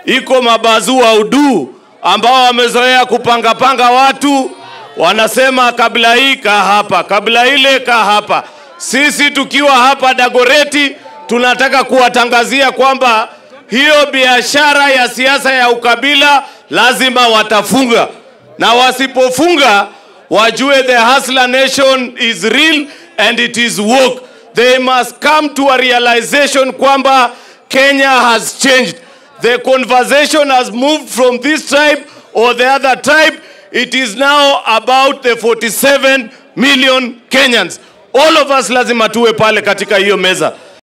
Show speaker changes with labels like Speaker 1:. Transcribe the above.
Speaker 1: iko mabazua udu ambao wamezoea kupanga watu, wanasema kabla hii ka hapa, kabla ile ka hapa. Sisi tukiwa hapa Dagoreti tunataka kuwatangazia kwamba hiyo biashara ya siasa ya ukabila lazima watafunga, na wasipofunga wajue the Hustler Nation is real and it is woke. They must come to a realization kwamba Kenya has changed. The conversation has moved from this tribe or the other tribe. It is now about the 47 million Kenyans. All of us lazima tuwe pale katika hiyo meza.